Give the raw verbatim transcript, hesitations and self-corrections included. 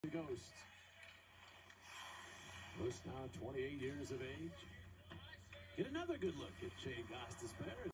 The Ghost. Ghost now twenty-eight years of age. Get another good look at Shayne Gostisbehere.